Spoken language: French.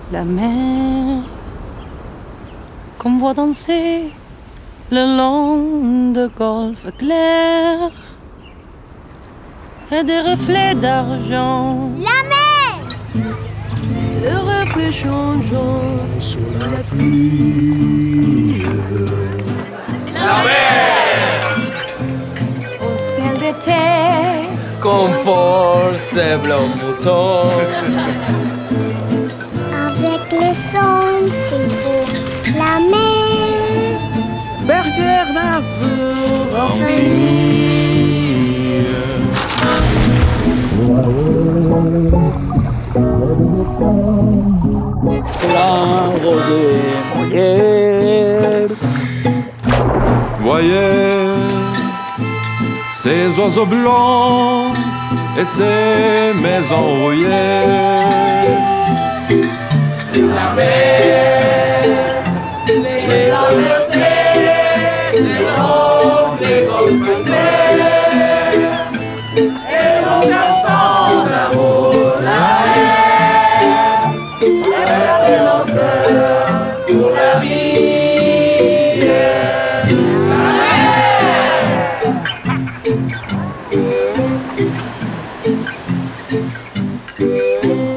la mer qu'on voit danser le long de golfe clair et des reflets d'argent. La mer! Le reflet changeant Sous la pluie. La mer! au ciel d'été. Confort, sable en mouton. Avec les sons, c'est beau. La mer! Bergère d'azur en Plein rosé mouillé. Voyez ces oiseaux blancs et ces maisons rouillées. La mer, les averses, les longs, les golfes clairs. Et nos chansons d'amour, la mer, c'est notre cœur pour la vie. La mer.